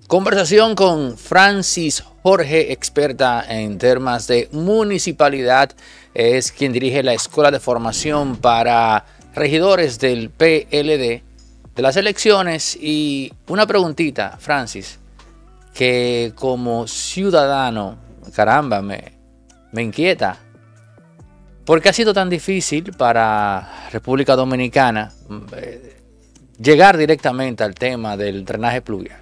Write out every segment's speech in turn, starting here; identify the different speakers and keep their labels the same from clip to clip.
Speaker 1: Conversación con Francis Jorge, experta en temas de municipalidad. Es quien dirige la Escuela de Formación para Regidores del PLD de las elecciones. Y una preguntita, Francis, que como ciudadano, caramba, me inquieta. ¿Por qué ha sido tan difícil para República Dominicana llegar directamente al tema del drenaje pluvial?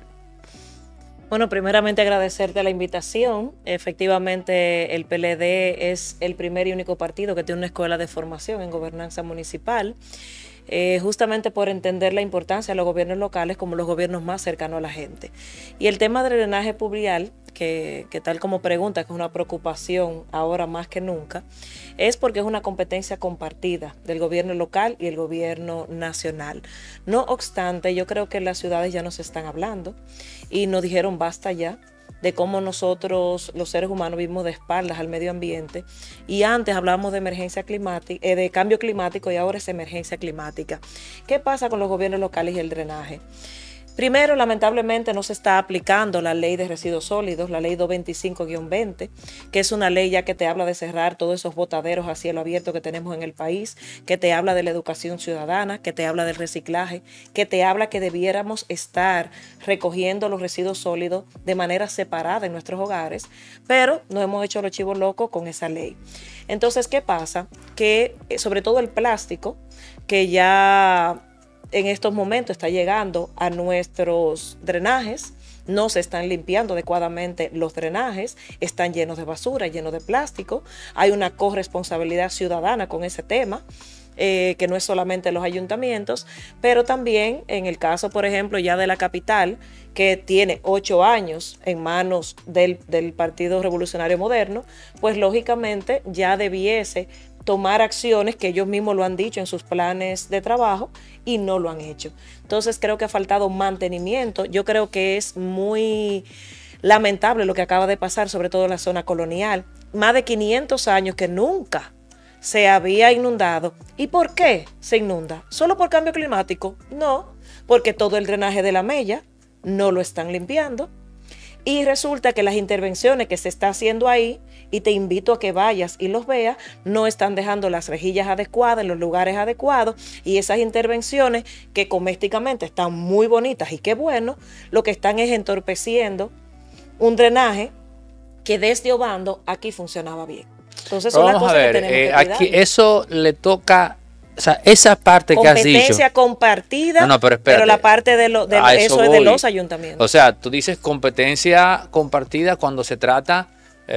Speaker 2: Bueno, primeramente agradecerte la invitación. Efectivamente, el PLD es el primer y único partido que tiene una escuela de formación en gobernanza municipal, justamente por entender la importancia de los gobiernos locales como los gobiernos más cercanos a la gente. Y el tema del drenaje pluvial, que tal como pregunta, que es una preocupación ahora más que nunca, es porque es una competencia compartida del gobierno local y el gobierno nacional. No obstante, yo creo que las ciudades ya nos están hablando y nos dijeron basta ya de cómo nosotros los seres humanos vivimos de espaldas al medio ambiente, y antes hablábamos de emergencia climática, de cambio climático, y ahora es emergencia climática. ¿Qué pasa con los gobiernos locales y el drenaje? Primero, lamentablemente no se está aplicando la ley de residuos sólidos, la ley 225-20, que es una ley ya que te habla de cerrar todos esos botaderos a cielo abierto que tenemos en el país, que te habla de la educación ciudadana, que te habla del reciclaje, que te habla que debiéramos estar recogiendo los residuos sólidos de manera separada en nuestros hogares, pero nos hemos hecho los chivos locos con esa ley. Entonces, ¿qué pasa? Que sobre todo el plástico, que ya en estos momentos está llegando a nuestros drenajes, no se están limpiando adecuadamente los drenajes, están llenos de basura, llenos de plástico. Hay una corresponsabilidad ciudadana con ese tema, que no es solamente los ayuntamientos, pero también en el caso, por ejemplo, ya de la capital, que tiene 8 años en manos del Partido Revolucionario Moderno, pues lógicamente ya debiese tomar acciones que ellos mismos lo han dicho en sus planes de trabajo y no lo han hecho. Entonces creo que ha faltado mantenimiento. Yo creo que es muy lamentable lo que acaba de pasar, sobre todo en la zona colonial. Más de 500 años que nunca se había inundado. ¿Y por qué se inunda? ¿Solo por cambio climático? No, porque todo el drenaje de la Mella no lo están limpiando. Y resulta que las intervenciones que se está haciendo ahí, y te invito a que vayas y los veas, no están dejando las rejillas adecuadas en los lugares adecuados, y esas intervenciones que domésticamente están muy bonitas y qué bueno, lo que están es entorpeciendo un drenaje que desde Obando aquí funcionaba bien. Entonces son las
Speaker 1: vamos
Speaker 2: cosas
Speaker 1: a ver,
Speaker 2: que tenemos que cuidar.
Speaker 1: aquí eso le toca, o sea, esa parte que has dicho.
Speaker 2: Competencia compartida,
Speaker 1: no,
Speaker 2: pero la parte de eso es de los ayuntamientos.
Speaker 1: O sea, tú dices competencia compartida cuando se trata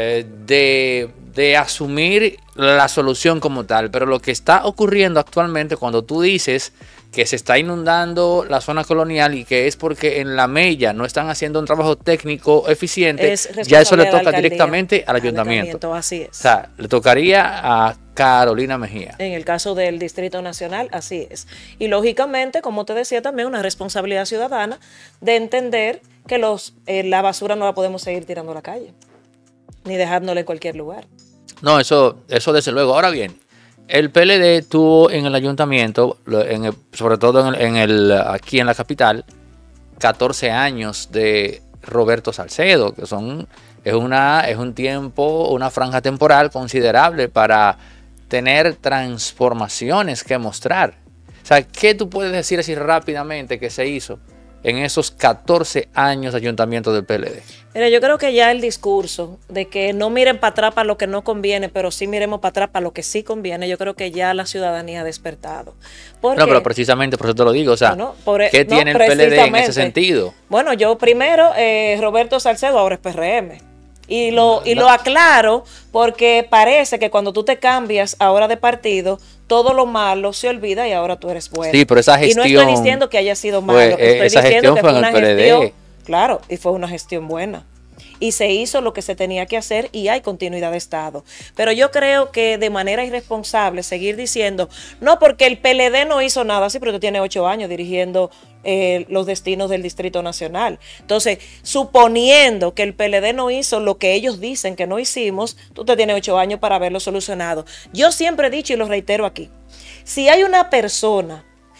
Speaker 1: de asumir la solución como tal, pero lo que está ocurriendo actualmente cuando tú dices que se está inundando la zona colonial y que es porque en la Mella no están haciendo un trabajo técnico eficiente, ya eso le toca directamente al ayuntamiento.
Speaker 2: Así es.
Speaker 1: O sea, le tocaría a Carolina Mejía.
Speaker 2: En el caso del Distrito Nacional, así es. Y lógicamente, como te decía, también una responsabilidad ciudadana de entender que la basura no la podemos seguir tirando a la calle, ni dejándola en cualquier lugar.
Speaker 1: No, eso desde luego. Ahora bien, el PLD tuvo en el ayuntamiento, sobre todo aquí en la capital, 14 años de Roberto Salcedo, que es un tiempo, una franja temporal considerable para tener transformaciones que mostrar. O sea, ¿qué tú puedes decir así rápidamente que se hizo en esos 14 años de ayuntamiento del PLD?
Speaker 2: Mira, yo creo que ya el discurso de que no miren para atrás para lo que no conviene, pero sí miremos para atrás para lo que sí conviene, yo creo que ya la ciudadanía ha despertado.
Speaker 1: No, pero precisamente por eso te lo digo, o sea, ¿qué tiene el PLD en ese sentido?
Speaker 2: Bueno, yo primero, Roberto Salcedo ahora es PRM. Y lo aclaro porque parece que cuando tú te cambias ahora de partido, todo lo malo se olvida y ahora tú eres bueno.
Speaker 1: Sí, pero esa gestión,
Speaker 2: y no estoy diciendo que haya sido malo, estoy diciendo que fue una gestión, claro, y fue una gestión buena. Y se hizo lo que se tenía que hacer y hay continuidad de Estado. Pero yo creo que de manera irresponsable seguir diciendo, no, porque el PLD no hizo nada, sí, pero tú tienes 8 años dirigiendo los destinos del Distrito Nacional. Entonces, suponiendo que el PLD no hizo lo que ellos dicen que no hicimos, tú te tienes 8 años para haberlo solucionado. Yo siempre he dicho y lo reitero aquí, si hay una persona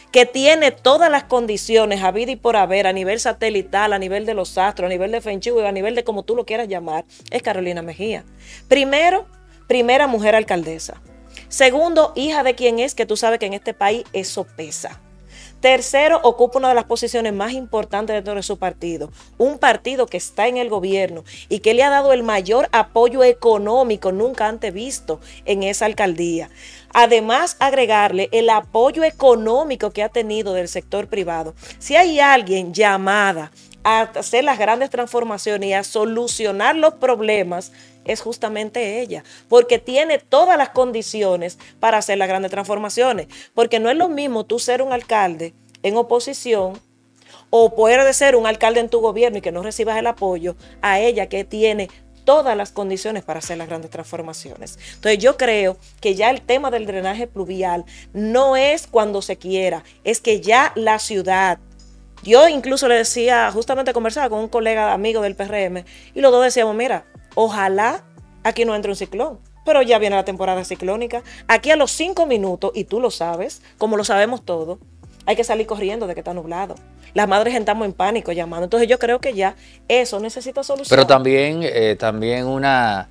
Speaker 2: que tiene todas las condiciones habidas y por haber a nivel satelital, a nivel de los astros, a nivel de Feng Shui, a nivel de como tú lo quieras llamar, es Carolina Mejía. Primero, primera mujer alcaldesa. Segundo, hija de quien es, que tú sabes que en este país eso pesa. Tercero, ocupa una de las posiciones más importantes dentro de su partido. Un partido que está en el gobierno y que le ha dado el mayor apoyo económico nunca antes visto en esa alcaldía. Además, agregarle el apoyo económico que ha tenido del sector privado. Si hay alguien llamada a hacer las grandes transformaciones y a solucionar los problemas, es justamente ella, porque tiene todas las condiciones para hacer las grandes transformaciones, porque no es lo mismo tú ser un alcalde en oposición o poder ser un alcalde en tu gobierno y que no recibas el apoyo, a ella que tiene todas las condiciones para hacer las grandes transformaciones. Entonces yo creo que ya el tema del drenaje pluvial no es cuando se quiera, es que ya la ciudad. Yo incluso le decía, justamente conversaba con un colega amigo del PRM y los dos decíamos, mira, ojalá aquí no entre un ciclón, pero ya viene la temporada ciclónica. Aquí a los 5 minutos, y tú lo sabes, como lo sabemos todos, hay que salir corriendo de que está nublado. Las madres estamos en pánico llamando. Entonces yo creo que ya eso necesita solución.
Speaker 1: Pero también una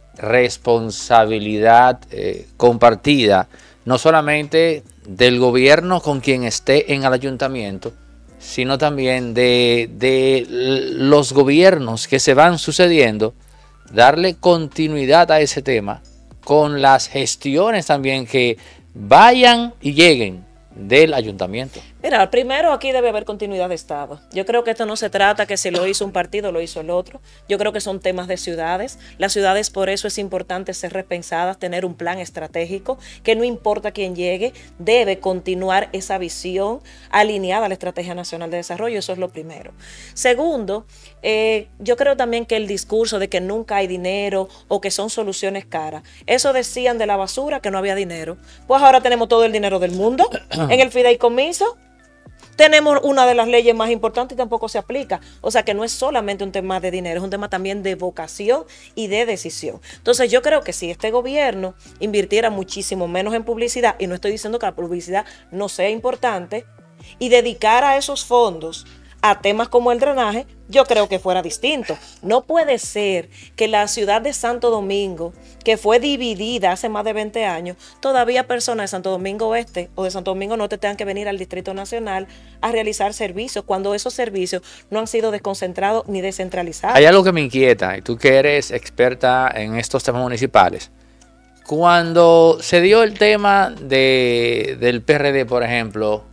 Speaker 1: responsabilidad compartida, no solamente del gobierno con quien esté en el ayuntamiento, sino también de los gobiernos que se van sucediendo, darle continuidad a ese tema con las gestiones también que vayan y lleguen del ayuntamiento.
Speaker 2: Mira, primero aquí debe haber continuidad de Estado. Yo creo que esto no se trata que si lo hizo un partido, lo hizo el otro. Yo creo que son temas de ciudades. Las ciudades, por eso es importante ser repensadas, tener un plan estratégico, que no importa quién llegue, debe continuar esa visión alineada a la Estrategia Nacional de Desarrollo. Eso es lo primero. Segundo, yo creo también que el discurso de que nunca hay dinero o que son soluciones caras, eso decían de la basura, que no había dinero. Pues ahora tenemos todo el dinero del mundo en el fideicomiso. Tenemos una de las leyes más importantes y tampoco se aplica. O sea que no es solamente un tema de dinero, es un tema también de vocación y de decisión. Entonces yo creo que si este gobierno invirtiera muchísimo menos en publicidad, y no estoy diciendo que la publicidad no sea importante, y dedicara esos fondos a temas como el drenaje, yo creo que fuera distinto. No puede ser que la ciudad de Santo Domingo, que fue dividida hace más de 20 años, todavía personas de Santo Domingo Este o de Santo Domingo Norte tengan que venir al Distrito Nacional a realizar servicios, cuando esos servicios no han sido desconcentrados ni descentralizados.
Speaker 1: Hay algo que me inquieta, y tú que eres experta en estos temas municipales. Cuando se dio el tema del PRD, por ejemplo,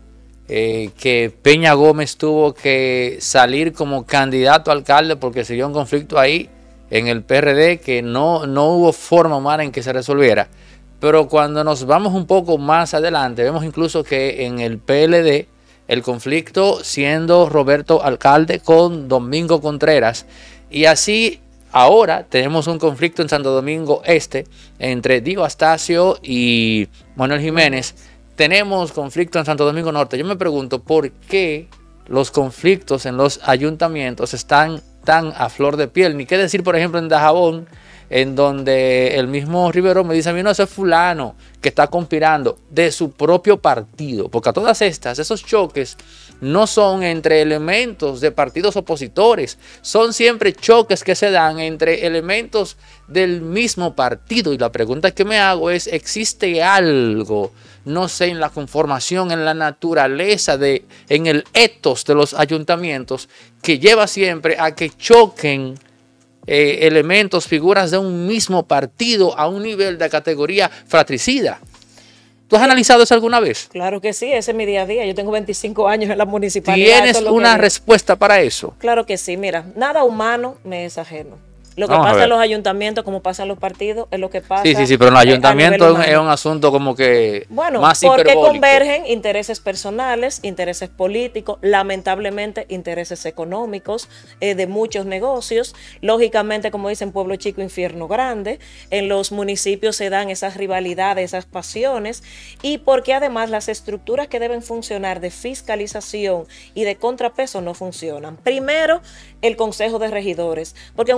Speaker 1: que Peña Gómez tuvo que salir como candidato a alcalde porque se dio un conflicto ahí en el PRD que no hubo forma humana en que se resolviera. Pero cuando nos vamos un poco más adelante, vemos incluso que en el PLD el conflicto siendo Roberto alcalde con Domingo Contreras, y así ahora tenemos un conflicto en Santo Domingo Este entre Dio Astacio y Manuel Jiménez. Tenemos conflicto en Santo Domingo Norte. Yo me pregunto por qué los conflictos en los ayuntamientos están tan a flor de piel. Ni qué decir, por ejemplo, en Dajabón, en donde el mismo Rivero me dice a mí, no, ese es fulano que está conspirando de su propio partido. Porque a todas estas, esos choques no son entre elementos de partidos opositores, son siempre choques que se dan entre elementos del mismo partido. Y la pregunta que me hago es, ¿existe algo, no sé, en la conformación, en la naturaleza, en el ethos de los ayuntamientos, que lleva siempre a que choquen elementos, figuras de un mismo partido a un nivel de categoría fratricida? ¿Tú has analizado eso alguna vez?
Speaker 2: Claro que sí, ese es mi día a día. Yo tengo 25 años en la municipalidad.
Speaker 1: ¿Tienes una respuesta para eso?
Speaker 2: Claro que sí. Mira, nada humano me es ajeno. Lo que pasa en los ayuntamientos, como pasa en los partidos, es lo que pasa.
Speaker 1: Sí, pero en los ayuntamientos es un asunto como que más
Speaker 2: porque
Speaker 1: hiperbólico.
Speaker 2: Convergen intereses personales, intereses políticos, lamentablemente intereses económicos de muchos negocios. Lógicamente, como dicen, pueblo chico, infierno grande. En los municipios se dan esas rivalidades, esas pasiones, y porque además las estructuras que deben funcionar de fiscalización y de contrapeso no funcionan. Primero, el Consejo de Regidores, porque en una alcaldía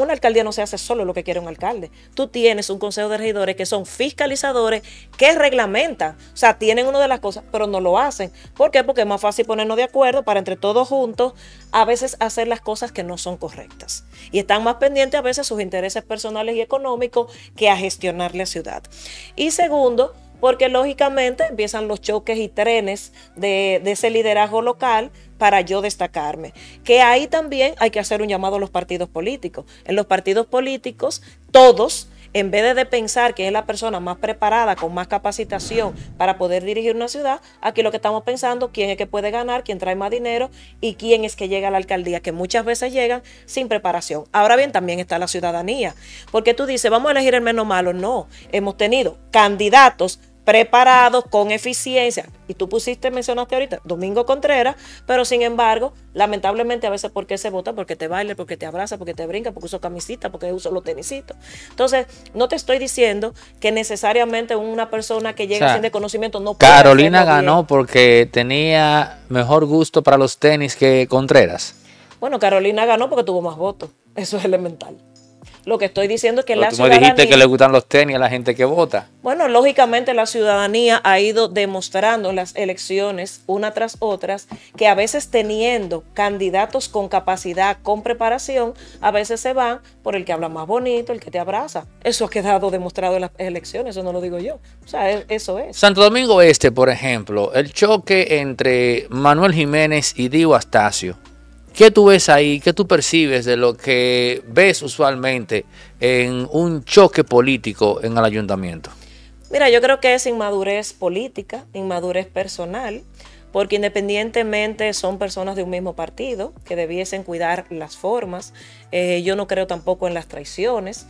Speaker 2: alcaldía no se hace solo lo que quiere un alcalde. Tú tienes un consejo de regidores que son fiscalizadores, que reglamentan. O sea, tienen una de las cosas, pero no lo hacen. ¿Por qué? Porque es más fácil ponernos de acuerdo para entre todos juntos a veces hacer las cosas que no son correctas. Y están más pendientes a veces sus intereses personales y económicos que a gestionar la ciudad. Y segundo, porque lógicamente empiezan los choques y trenes de ese liderazgo local para yo destacarme. Que ahí también hay que hacer un llamado a los partidos políticos. En los partidos políticos, todos, en vez de pensar que es la persona más preparada, con más capacitación para poder dirigir una ciudad, aquí lo que estamos pensando, quién es que puede ganar, quién trae más dinero y quién es que llega a la alcaldía, que muchas veces llegan sin preparación. Ahora bien, también está la ciudadanía, porque tú dices, vamos a elegir el menos malo. No, hemos tenido candidatos preparados, con eficiencia, y tú mencionaste ahorita, Domingo Contreras, pero sin embargo, lamentablemente a veces, ¿por qué se vota? Porque te baila, porque te abraza, porque te brinca, porque uso camisita, porque uso los tenisitos. Entonces, no te estoy diciendo que necesariamente una persona que llega sin conocimiento no puede.
Speaker 1: Carolina ganó porque tenía mejor gusto para los tenis que Contreras.
Speaker 2: Bueno, Carolina ganó porque tuvo más votos, eso es elemental. Lo que estoy diciendo es que
Speaker 1: la ciudadanía... Tú me dijiste que le gustan los tenis a la gente que vota.
Speaker 2: Bueno, lógicamente la ciudadanía ha ido demostrando en las elecciones, una tras otras, que a veces teniendo candidatos con capacidad, con preparación, a veces se van por el que habla más bonito, el que te abraza. Eso ha quedado demostrado en las elecciones, eso no lo digo yo. O sea, eso es.
Speaker 1: Santo Domingo Este, por ejemplo, el choque entre Manuel Jiménez y Dio Astacio. ¿Qué tú ves ahí? ¿Qué tú percibes de lo que ves usualmente en un choque político en el ayuntamiento?
Speaker 2: Mira, yo creo que es inmadurez política, inmadurez personal, porque independientemente son personas de un mismo partido que debiesen cuidar las formas. Yo no creo tampoco en las traiciones.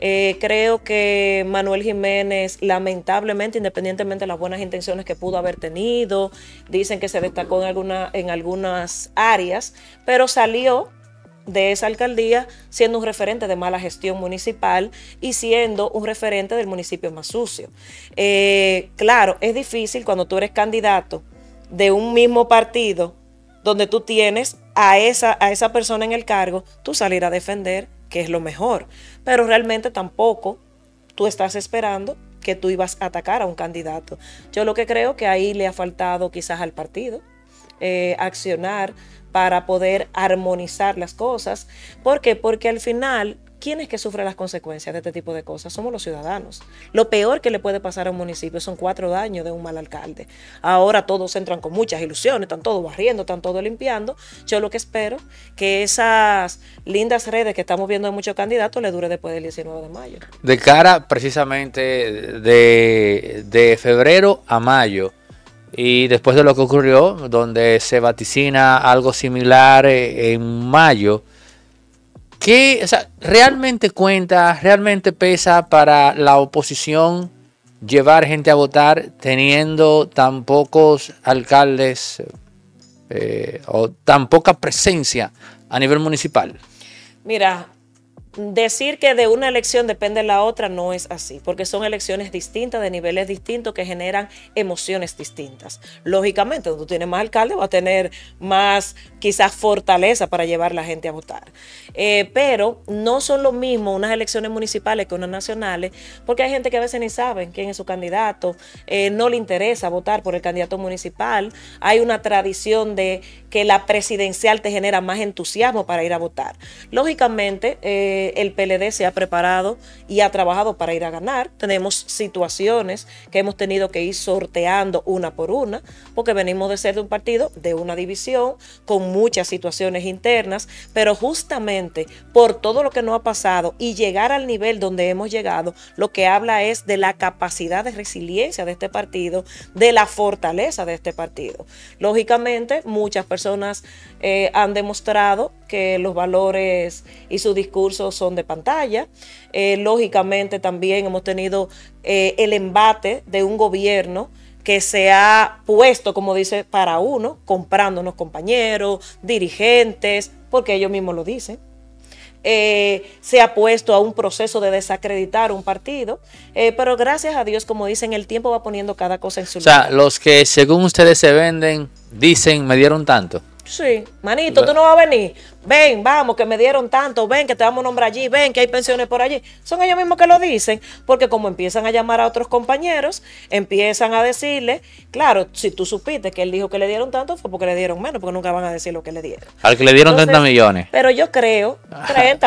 Speaker 2: Creo que Manuel Jiménez, lamentablemente, independientemente de las buenas intenciones que pudo haber tenido, dicen que se destacó en algunas áreas, pero salió de esa alcaldía siendo un referente de mala gestión municipal y siendo un referente del municipio más sucio. Claro, es difícil cuando tú eres candidato de un mismo partido donde tú tienes a esa persona en el cargo, tú salir a defender, que es lo mejor, pero realmente tampoco tú estás esperando que tú ibas a atacar a un candidato. Yo lo que creo que ahí le ha faltado quizás al partido accionar para poder armonizar las cosas. ¿Por qué? Porque al final, ¿quién es que sufre las consecuencias de este tipo de cosas? Somos los ciudadanos. Lo peor que le puede pasar a un municipio son 4 años de un mal alcalde. Ahora todos entran con muchas ilusiones, están todos barriendo, están todos limpiando. Yo lo que espero que esas lindas redes que estamos viendo de muchos candidatos le dure después del 19 de mayo.
Speaker 1: De cara precisamente de febrero a mayo, y después de lo que ocurrió, donde se vaticina algo similar en mayo, ¿qué, o sea, realmente cuenta, realmente pesa para la oposición llevar gente a votar teniendo tan pocos alcaldes o tan poca presencia a nivel municipal?
Speaker 2: Mira, decir que de una elección depende la otra no es así, porque son elecciones distintas, de niveles distintos, que generan emociones distintas. Lógicamente, cuando tú tienes más alcaldes, va a tener más quizás fortaleza para llevar a la gente a votar. Pero no son lo mismo unas elecciones municipales que unas nacionales, porque hay gente que a veces ni saben quién es su candidato, no le interesa votar por el candidato municipal. Hay una tradición de que la presidencial te genera más entusiasmo para ir a votar. Lógicamente, el PLD se ha preparado y ha trabajado para ir a ganar. Tenemos situaciones que hemos tenido que ir sorteando una por una, porque venimos de ser de un partido de una división con muchas situaciones internas, pero justamente por todo lo que nos ha pasado y llegar al nivel donde hemos llegado, lo que habla es de la capacidad de resiliencia de este partido, de la fortaleza de este partido. Lógicamente, muchas personas han demostrado que los valores y su discurso son de pantalla. Lógicamente también hemos tenido el embate de un gobierno que se ha puesto, como dice, para uno, comprándonos compañeros, dirigentes, porque ellos mismos lo dicen. Se ha puesto a un proceso de desacreditar un partido, pero gracias a Dios, como dicen, el tiempo va poniendo cada cosa en su lugar.
Speaker 1: O sea, los que según ustedes se venden, dicen, me dieron tanto.
Speaker 2: Sí, manito, tú no vas a venir. Ven, vamos, que me dieron tanto. Ven, que te vamos a nombrar allí. Ven, que hay pensiones por allí. Son ellos mismos que lo dicen, porque como empiezan a llamar a otros compañeros, empiezan a decirle, claro, si tú supiste que él dijo que le dieron tanto, fue porque le dieron menos, porque nunca van a decir lo que le dieron.
Speaker 1: Al que le dieron
Speaker 2: Entonces,
Speaker 1: 30 millones.
Speaker 2: Pero yo creo, 30,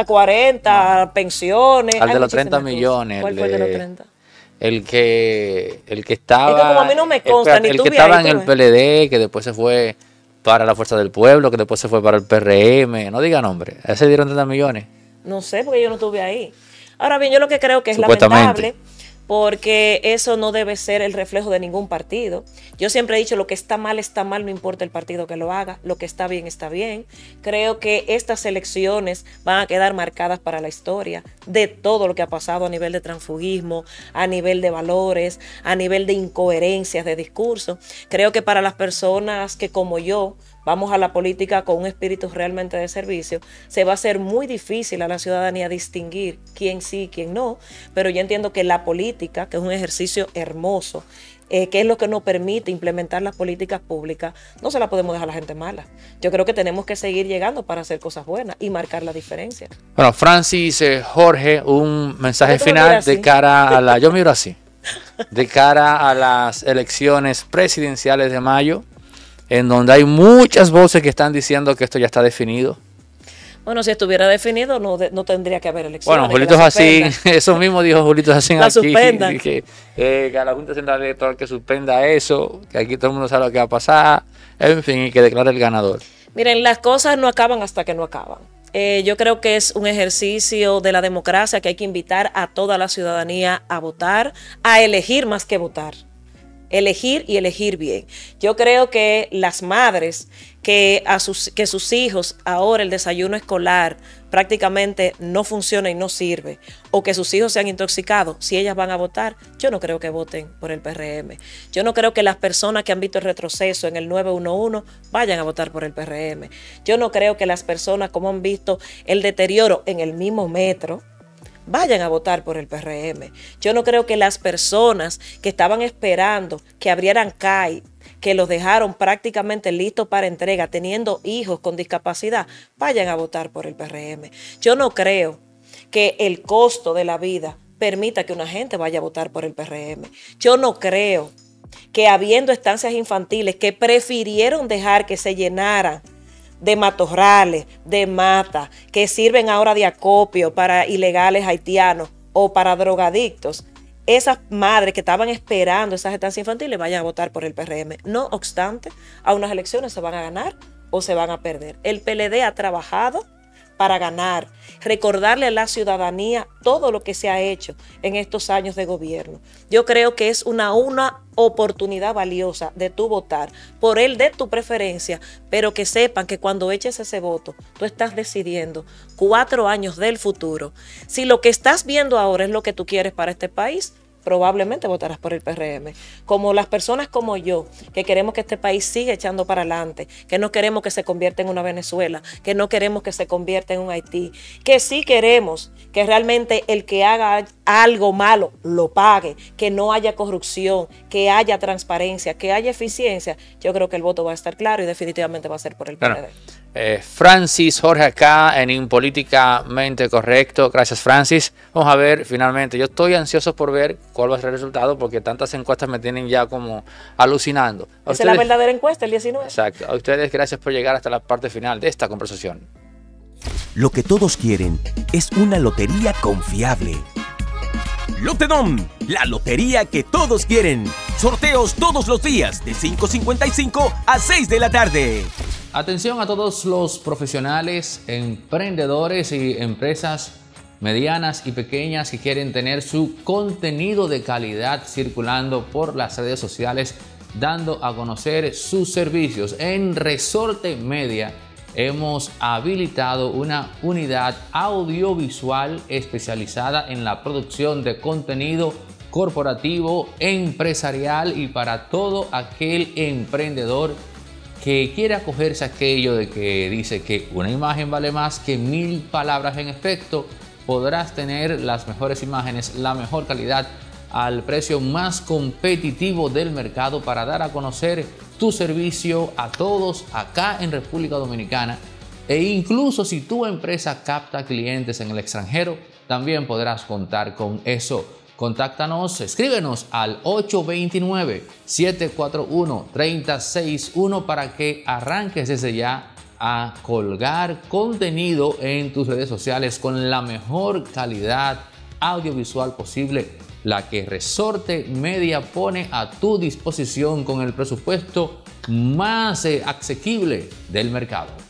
Speaker 2: 40, pensiones.
Speaker 1: Al
Speaker 2: hay
Speaker 1: de los 30
Speaker 2: muchísimas
Speaker 1: millones.
Speaker 2: cosas. ¿Cuál fue el de los 30?
Speaker 1: El que estaba.
Speaker 2: Es que como a mí no me consta, ni
Speaker 1: el
Speaker 2: tú
Speaker 1: que
Speaker 2: vi
Speaker 1: estaba
Speaker 2: ahí,
Speaker 1: en
Speaker 2: tú
Speaker 1: el
Speaker 2: ves.
Speaker 1: PLD, que después se fue para la Fuerza del Pueblo, que después se fue para el PRM. No diga nombre. A ese dieron 30 millones.
Speaker 2: No sé, porque yo no estuve ahí. Ahora bien, yo lo que creo que es
Speaker 1: Supuestamente.
Speaker 2: lamentable, porque eso no debe ser el reflejo de ningún partido. Yo siempre he dicho, lo que está mal, no importa el partido que lo haga, lo que está bien, está bien. Creo que estas elecciones van a quedar marcadas para la historia de todo lo que ha pasado a nivel de transfugismo, a nivel de valores, a nivel de incoherencias de discurso. Creo que para las personas que como yo vamos a la política con un espíritu realmente de servicio, se va a hacer muy difícil a la ciudadanía distinguir quién sí y quién no, pero yo entiendo que la política, que es un ejercicio hermoso, que es lo que nos permite implementar las políticas públicas, no se la podemos dejar a la gente mala. Yo creo que tenemos que seguir llegando para hacer cosas buenas y marcar la diferencia.
Speaker 1: Bueno, Francis, Jorge, un mensaje
Speaker 2: ¿Por qué tú me
Speaker 1: final
Speaker 2: miras
Speaker 1: de
Speaker 2: así?
Speaker 1: cara a la. Yo miro así. De cara a las elecciones presidenciales de mayo, en donde hay muchas voces que están diciendo que esto ya está definido.
Speaker 2: Bueno, si estuviera definido, no tendría que haber elecciones.
Speaker 1: Bueno, Julito Jacín, eso mismo dijo Julito Jacín
Speaker 2: La
Speaker 1: aquí,
Speaker 2: suspendan.
Speaker 1: que a la Junta Central Electoral que suspenda eso, que aquí todo el mundo sabe lo que va a pasar, en fin, y que declare el ganador.
Speaker 2: Miren, las cosas no acaban hasta que no acaban. Yo creo que es un ejercicio de la democracia que hay que invitar a toda la ciudadanía a votar, a elegir más que votar. Elegir y elegir bien. Yo creo que las madres que sus hijos ahora el desayuno escolar prácticamente no funciona y no sirve, o que sus hijos se han intoxicado, si ellas van a votar, yo no creo que voten por el PRM. Yo no creo que las personas que han visto el retroceso en el 911 vayan a votar por el PRM. Yo no creo que las personas como han visto el deterioro en el mismo metro vayan a votar por el PRM. Yo no creo que las personas que estaban esperando que abrieran CAI, que los dejaron prácticamente listos para entrega, teniendo hijos con discapacidad, vayan a votar por el PRM. Yo no creo que el costo de la vida permita que una gente vaya a votar por el PRM. Yo no creo que habiendo estancias infantiles que prefirieron dejar que se llenaran de matorrales, de mata, que sirven ahora de acopio para ilegales haitianos o para drogadictos, esas madres que estaban esperando esas estancias infantiles vayan a votar por el PRM. No obstante, a unas elecciones se van a ganar o se van a perder. El PLD ha trabajado para ganar, recordarle a la ciudadanía todo lo que se ha hecho en estos años de gobierno. Yo creo que es una oportunidad valiosa de tú votar por el de tu preferencia, pero que sepan que cuando eches ese voto, tú estás decidiendo 4 años del futuro. Si lo que estás viendo ahora es lo que tú quieres para este país, probablemente votarás por el PRM. Como las personas como yo, que queremos que este país siga echando para adelante, que no queremos que se convierta en una Venezuela, que no queremos que se convierta en un Haití, que sí queremos que realmente el que haga algo malo lo pague, que no haya corrupción, que haya transparencia, que haya eficiencia. Yo creo que el voto va a estar claro y definitivamente va a ser por el PLD.
Speaker 1: Francis, Jorge acá en Impolíticamente Correcto. Gracias, Francis. Vamos a ver finalmente. Yo estoy ansioso por ver cuál va a ser el resultado porque tantas encuestas me tienen ya como alucinando.
Speaker 2: Esa es la verdadera encuesta, el 19.
Speaker 1: Exacto. A ustedes, gracias por llegar hasta la parte final de esta conversación.
Speaker 3: Lo que todos quieren es una lotería confiable. Lotedom, la lotería que todos quieren. Sorteos todos los días de 5:55 a 6 de la tarde.
Speaker 1: Atención a todos los profesionales, emprendedores y empresas medianas y pequeñas que quieren tener su contenido de calidad circulando por las redes sociales, dando a conocer sus servicios. En Resorte Media hemos habilitado una unidad audiovisual especializada en la producción de contenido corporativo, empresarial y para todo aquel emprendedor que quiere acogerse a aquello de que dice que una imagen vale más que 1000 palabras. En efecto, podrás tener las mejores imágenes, la mejor calidad al precio más competitivo del mercado para dar a conocer tu servicio a todos acá en República Dominicana, e incluso si tu empresa capta clientes en el extranjero, también podrás contar con eso. Contáctanos, escríbenos al 829-741-3061 para que arranques desde ya a colgar contenido en tus redes sociales con la mejor calidad audiovisual posible, la que Resorte Media pone a tu disposición con el presupuesto más asequible del mercado.